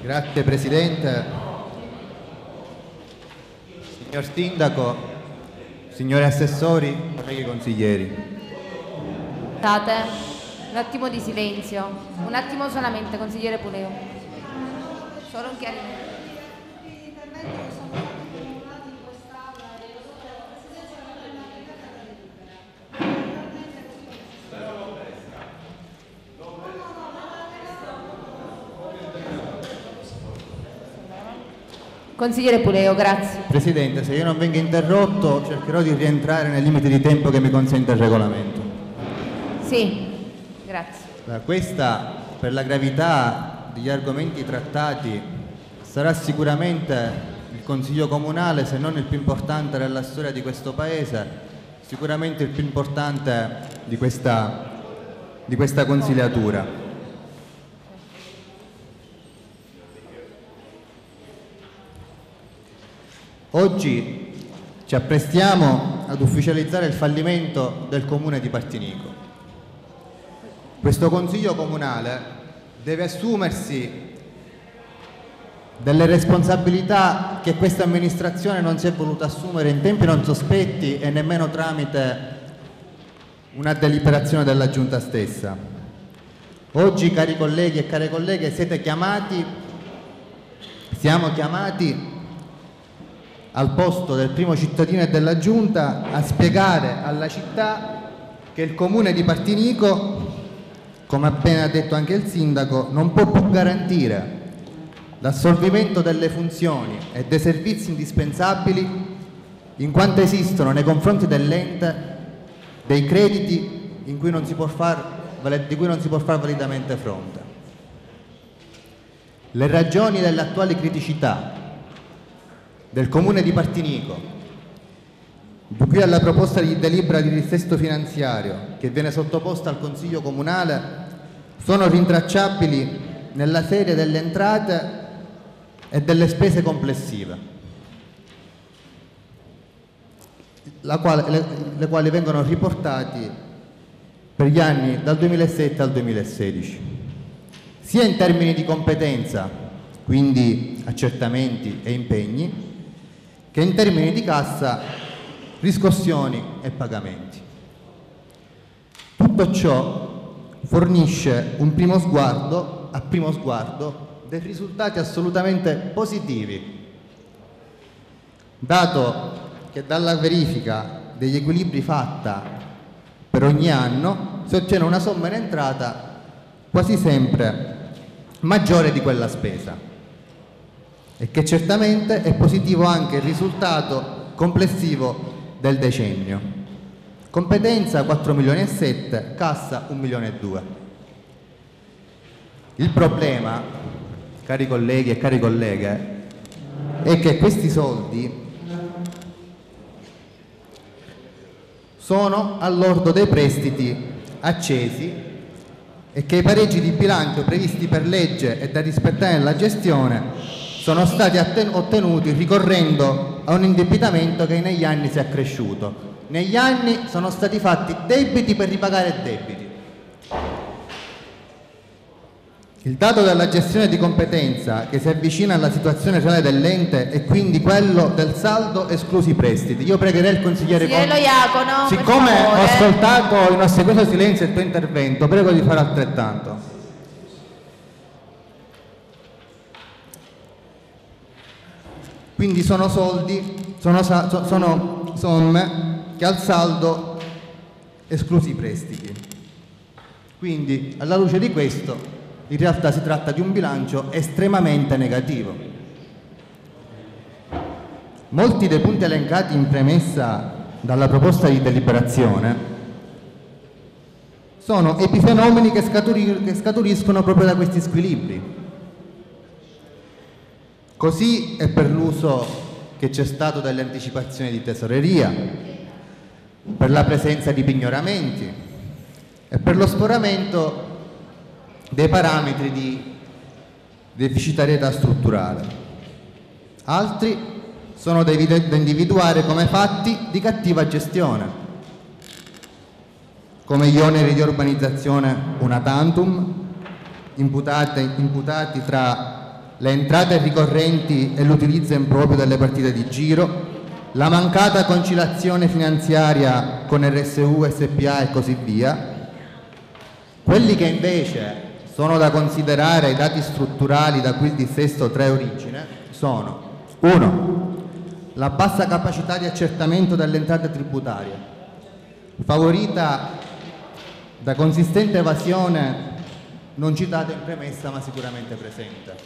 Grazie Presidente. Signor Sindaco, signori assessori, colleghi consiglieri. State, un attimo di silenzio, un attimo solamente, consigliere Puleo. Solo un chiarimento. Consigliere Puleo, grazie. Presidente, se io non vengo interrotto cercherò di rientrare nei limiti di tempo che mi consente il regolamento. Sì, grazie. Questa, per la gravità degli argomenti trattati, sarà sicuramente il Consiglio Comunale, se non il più importante della storia di questo Paese, sicuramente il più importante di questa consigliatura. Oggi ci apprestiamo ad ufficializzare il fallimento del Comune di Partinico. Questo Consiglio Comunale deve assumersi delle responsabilità che questa amministrazione non si è voluta assumere in tempi non sospetti e nemmeno tramite una deliberazione della Giunta stessa. Oggi, cari colleghi e care colleghe, siamo chiamati al posto del primo cittadino e della Giunta a spiegare alla città che il Comune di Partinico, come appena detto anche il Sindaco, non può più garantire l'assolvimento delle funzioni e dei servizi indispensabili in quanto esistono nei confronti dell'ente dei crediti di cui non si può far validamente fronte. Le ragioni delle attuali criticità del Comune di Partinico, di cui alla proposta di delibera di dissesto finanziario che viene sottoposta al Consiglio Comunale, sono rintracciabili nella serie delle entrate e delle spese complessive, le quali vengono riportati per gli anni dal 2007 al 2016, sia in termini di competenza, quindi accertamenti e impegni, che in termini di cassa, riscossioni e pagamenti. Tutto ciò fornisce un primo sguardo dei risultati assolutamente positivi, dato che dalla verifica degli equilibri fatta per ogni anno si ottiene una somma in entrata quasi sempre maggiore di quella spesa, e che certamente è positivo anche il risultato complessivo del decennio. Competenza 4,7 milioni, cassa 1,2 milioni. Il problema, cari colleghi e cari colleghe, è che questi soldi sono all'ordo dei prestiti accesi e che i pareggi di bilancio previsti per legge e da rispettare nella gestione sono stati ottenuti ricorrendo a un indebitamento che negli anni si è accresciuto. Negli anni sono stati fatti debiti per ripagare debiti. Il dato della gestione di competenza che si avvicina alla situazione reale dell'ente è quindi quello del saldo esclusi i prestiti. Io pregherei il consigliere Lo Iacono, siccome ho ascoltato in ossequioso silenzio il tuo intervento, prego di fare altrettanto. Quindi sono soldi, sono somme che al saldo esclusi i prestiti. Quindi, alla luce di questo, in realtà si tratta di un bilancio estremamente negativo. Molti dei punti elencati in premessa dalla proposta di deliberazione sono epifenomeni che scaturiscono proprio da questi squilibri. Così è per l'uso che c'è stato delle anticipazioni di tesoreria, per la presenza di pignoramenti e per lo sforamento dei parametri di deficitarietà strutturale. Altri sono da individuare come fatti di cattiva gestione, come gli oneri di urbanizzazione una tantum, imputati tra le entrate ricorrenti e l'utilizzo improprio delle partite di giro, la mancata conciliazione finanziaria con RSU, SPA e così via. Quelli che invece sono da considerare i dati strutturali da cui il dissesto trae origine sono: 1. La bassa capacità di accertamento delle entrate tributarie, favorita da consistente evasione non citata in premessa ma sicuramente presente.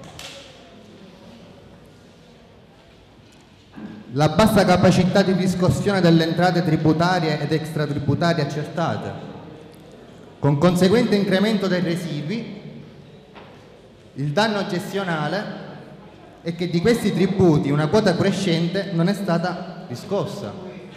La bassa capacità di riscossione delle entrate tributarie ed extratributarie accertate, con conseguente incremento dei residui. Il danno gestionale è che di questi tributi una quota crescente non è stata riscossa,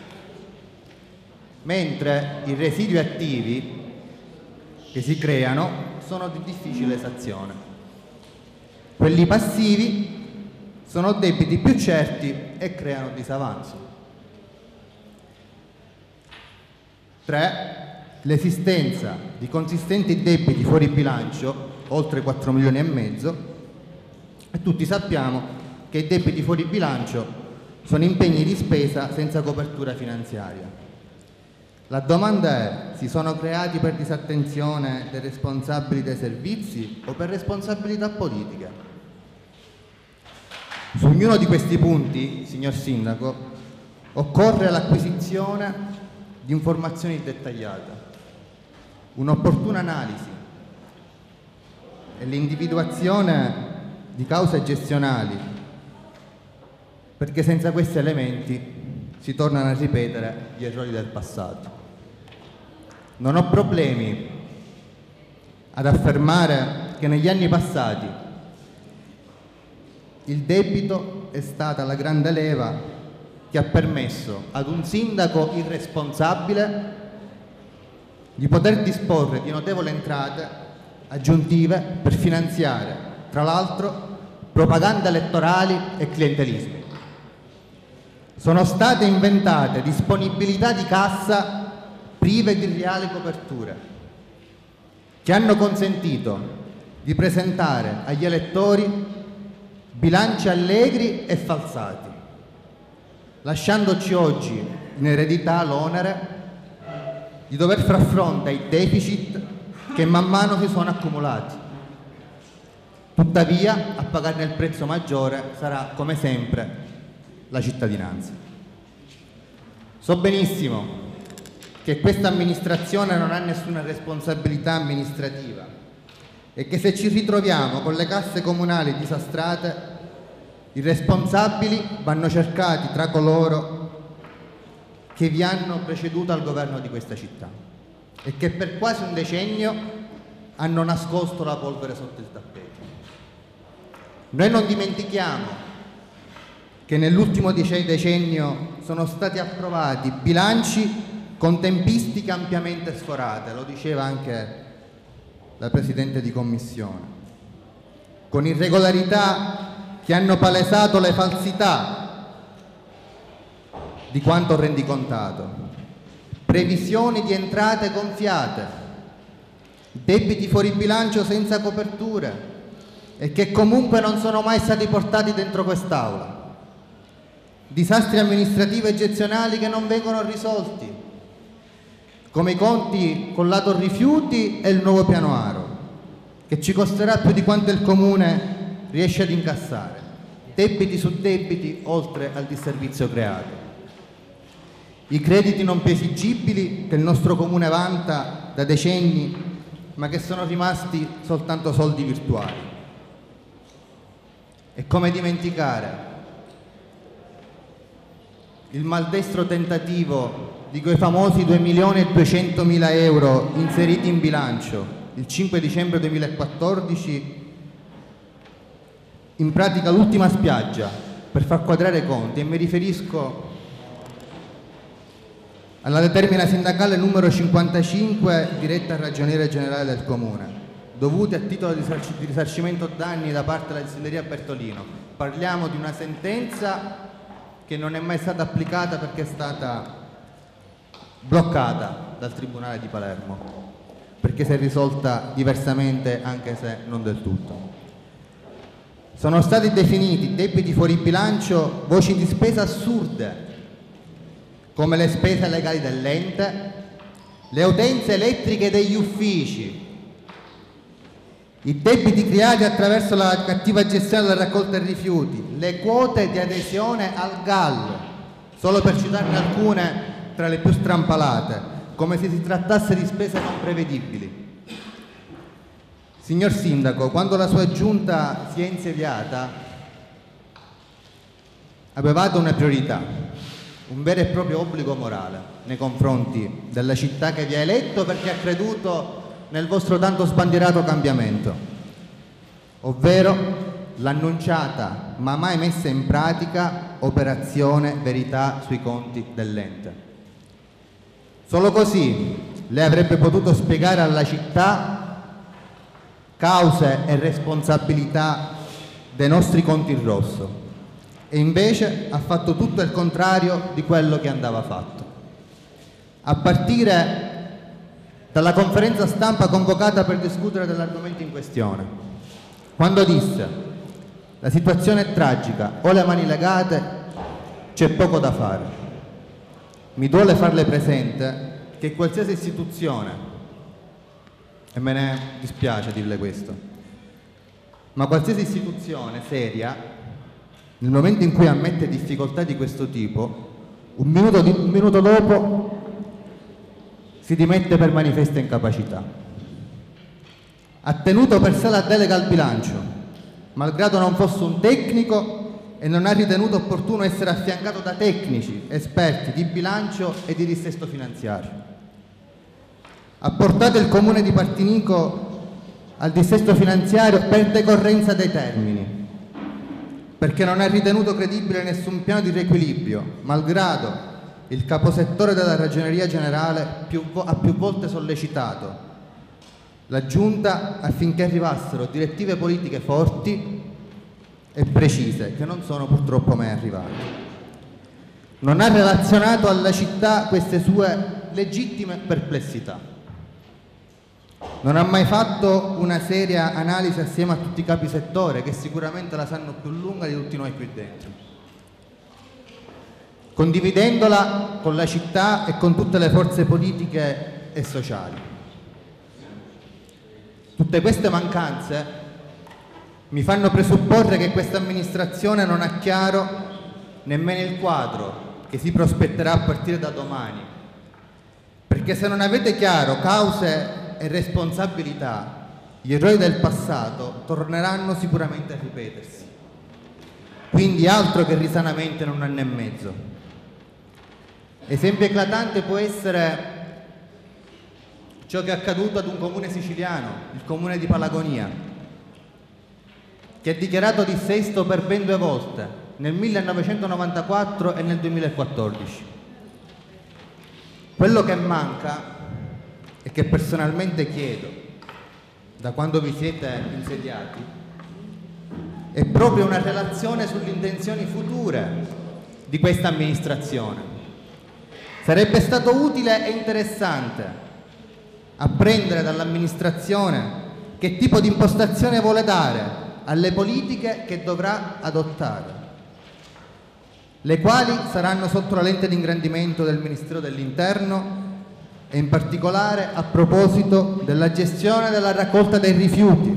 mentre i residui attivi che si creano sono di difficile esazione. Quelli passivi sono debiti più certi e creano disavanzo. 3. L'esistenza di consistenti debiti fuori bilancio, oltre 4 milioni e mezzo, e tutti sappiamo che i debiti fuori bilancio sono impegni di spesa senza copertura finanziaria. La domanda è: si sono creati per disattenzione dei responsabili dei servizi o per responsabilità politiche? Su ognuno di questi punti, signor Sindaco, occorre l'acquisizione di informazioni dettagliate, un'opportuna analisi e l'individuazione di cause gestionali, perché senza questi elementi si tornano a ripetere gli errori del passato. Non ho problemi ad affermare che negli anni passati il debito è stata la grande leva che ha permesso ad un sindaco irresponsabile di poter disporre di notevoli entrate aggiuntive per finanziare, tra l'altro, propaganda elettorali e clientelismi. Sono state inventate disponibilità di cassa prive di reali coperture, che hanno consentito di presentare agli elettori bilanci allegri e falsati, lasciandoci oggi in eredità l'onere di dover far fronte ai deficit che man mano si sono accumulati. Tuttavia, a pagarne il prezzo maggiore sarà, come sempre, la cittadinanza. So benissimo che questa amministrazione non ha nessuna responsabilità amministrativa e che se ci ritroviamo con le casse comunali disastrate, i responsabili vanno cercati tra coloro che vi hanno preceduto al governo di questa città e che per quasi un decennio hanno nascosto la polvere sotto il tappeto. Noi non dimentichiamo che nell'ultimo decennio sono stati approvati bilanci con tempistiche ampiamente sforate, lo diceva anche la Presidente di Commissione, con irregolarità che hanno palesato le falsità di quanto rendicontato, previsioni di entrate gonfiate, debiti fuori bilancio senza coperture e che comunque non sono mai stati portati dentro quest'Aula, disastri amministrativi e gestionali che non vengono risolti, come i conti con lato rifiuti e il nuovo piano Aro, che ci costerà più di quanto il Comune riesce ad incassare, debiti su debiti oltre al disservizio creato. I crediti non più esigibili che il nostro Comune vanta da decenni, ma che sono rimasti soltanto soldi virtuali. E come dimenticare il maldestro tentativo di quei famosi 2.200.000 euro inseriti in bilancio il 5 dicembre 2014, in pratica l'ultima spiaggia per far quadrare i conti, e mi riferisco alla determina sindacale numero 55 diretta al ragioniere generale del Comune, dovuti a titolo di risarcimento danni da parte della distilleria Bertolino. Parliamo di una sentenza che non è mai stata applicata perché è stata bloccata dal Tribunale di Palermo, perché si è risolta diversamente, anche se non del tutto. Sono stati definiti debiti fuori bilancio voci di spesa assurde, come le spese legali dell'ente, le utenze elettriche degli uffici, i debiti creati attraverso la cattiva gestione della raccolta dei rifiuti, le quote di adesione al GAL, solo per citarne alcune tra le più strampalate, come se si trattasse di spese non prevedibili. Signor Sindaco, quando la sua giunta si è insediata, avevate una priorità, un vero e proprio obbligo morale nei confronti della città che vi ha eletto perché ha creduto nel vostro tanto sbandierato cambiamento, ovvero l'annunciata ma mai messa in pratica operazione verità sui conti dell'ente. Solo così lei avrebbe potuto spiegare alla città cause e responsabilità dei nostri conti in rosso, e invece ha fatto tutto il contrario di quello che andava fatto. A partire dalla conferenza stampa convocata per discutere dell'argomento in questione, quando disse: la situazione è tragica, ho le mani legate, c'è poco da fare. Mi duole farle presente che qualsiasi istituzione, e me ne dispiace dirle questo, ma qualsiasi istituzione seria, nel momento in cui ammette difficoltà di questo tipo, un minuto dopo si dimette per manifesta incapacità. Ha tenuto per sé la delega al bilancio, malgrado non fosse un tecnico, e non ha ritenuto opportuno essere affiancato da tecnici, esperti di bilancio e di dissesto finanziario. Ha portato il comune di Partinico al dissesto finanziario per decorrenza dei termini, perché non ha ritenuto credibile nessun piano di riequilibrio, malgrado il caposettore della Ragioneria Generale ha più volte sollecitato la Giunta affinché arrivassero direttive politiche forti e precise, che non sono purtroppo mai arrivate. Non ha relazionato alla città queste sue legittime perplessità. Non ha mai fatto una seria analisi assieme a tutti i capi settore, che sicuramente la sanno più lunga di tutti noi qui dentro, condividendola con la città e con tutte le forze politiche e sociali. Tutte queste mancanze mi fanno presupporre che questa amministrazione non ha chiaro nemmeno il quadro che si prospetterà a partire da domani, perché se non avete chiaro cause e responsabilità, gli errori del passato torneranno sicuramente a ripetersi. Quindi altro che risanamento in un anno e mezzo. Esempio eclatante può essere ciò che è accaduto ad un comune siciliano, il comune di Palagonia, che ha dichiarato dissesto per ben 2 volte, nel 1994 e nel 2014. Quello che manca e che personalmente chiedo da quando vi siete insediati è proprio una relazione sulle intenzioni future di questa amministrazione. Sarebbe stato utile e interessante apprendere dall'amministrazione che tipo di impostazione vuole dare alle politiche che dovrà adottare, le quali saranno sotto la lente di ingrandimento del Ministero dell'Interno, e in particolare a proposito della gestione della raccolta dei rifiuti,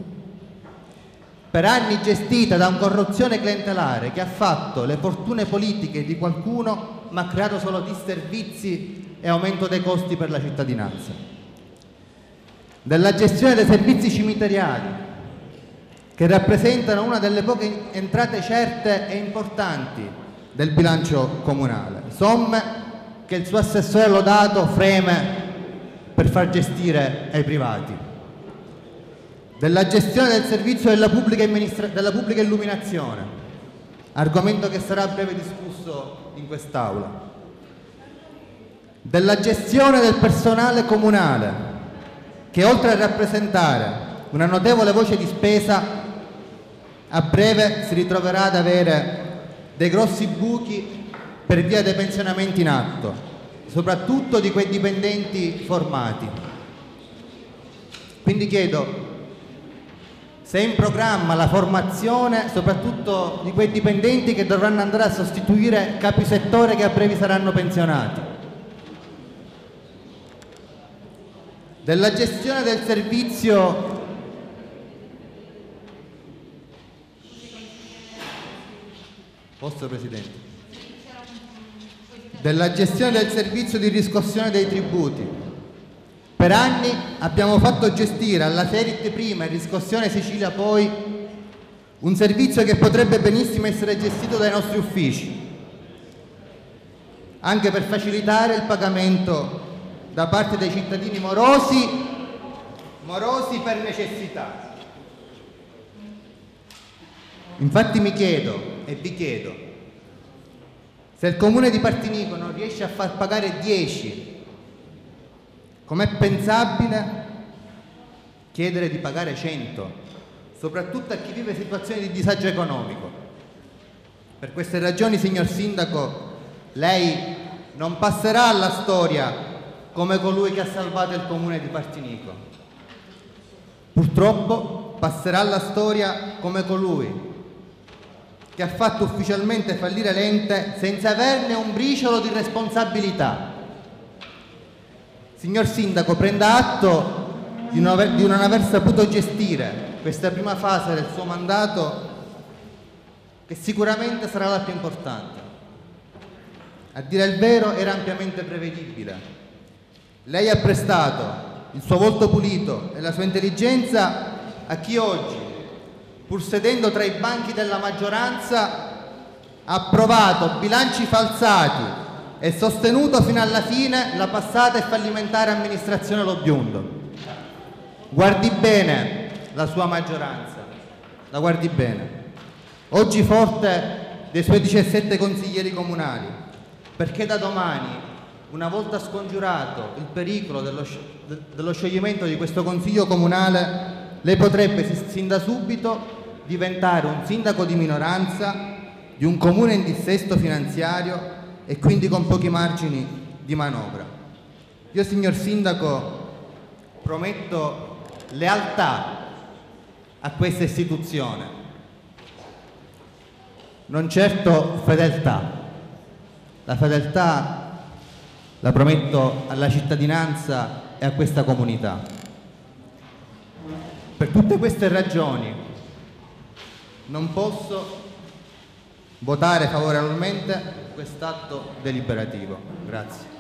per anni gestita da una corruzione clientelare che ha fatto le fortune politiche di qualcuno ma ha creato solo disservizi e aumento dei costi per la cittadinanza, della gestione dei servizi cimiteriali, che rappresentano una delle poche entrate certe e importanti del bilancio comunale, somme che il suo assessore lodato freme per far gestire ai privati, della gestione del servizio della pubblica illuminazione, argomento che sarà a breve discusso in quest'Aula, della gestione del personale comunale, che oltre a rappresentare una notevole voce di spesa, a breve si ritroverà ad avere dei grossi buchi per via dei pensionamenti in atto, soprattutto di quei dipendenti formati. Quindi chiedo se è in programma la formazione soprattutto di quei dipendenti che dovranno andare a sostituire capi settore che a breve saranno pensionati, della gestione del servizio Presidente, della gestione del servizio di riscossione dei tributi. Per anni abbiamo fatto gestire alla Ferit prima e Riscossione Sicilia poi un servizio che potrebbe benissimo essere gestito dai nostri uffici, anche per facilitare il pagamento da parte dei cittadini morosi per necessità. Infatti mi chiedo e vi chiedo, se il comune di Partinico non riesce a far pagare 10, com'è pensabile chiedere di pagare 100, soprattutto a chi vive situazioni di disagio economico? Per queste ragioni, signor Sindaco, lei non passerà alla storia come colui che ha salvato il comune di Partinico. Purtroppo passerà alla storia come colui che ha fatto ufficialmente fallire l'ente senza averne un briciolo di responsabilità. Signor Sindaco, prenda atto di non aver saputo gestire questa prima fase del suo mandato, che sicuramente sarà la più importante. A dire il vero, era ampiamente prevedibile. Lei ha prestato il suo volto pulito e la sua intelligenza a chi oggi, pur sedendo tra i banchi della maggioranza, ha approvato bilanci falsati e sostenuto fino alla fine la passata e fallimentare amministrazione Lo Biondo. Guardi bene la sua maggioranza, la guardi bene. Oggi forte dei suoi 17 consiglieri comunali, perché da domani, una volta scongiurato il pericolo dello scioglimento di questo consiglio comunale, lei potrebbe sin da subito diventare un sindaco di minoranza di un comune in dissesto finanziario e quindi con pochi margini di manovra. Io, signor Sindaco, prometto lealtà a questa istituzione, non certo fedeltà. La fedeltà la prometto alla cittadinanza e a questa comunità. Per tutte queste ragioni non posso votare favorevolmente quest'atto deliberativo. Grazie.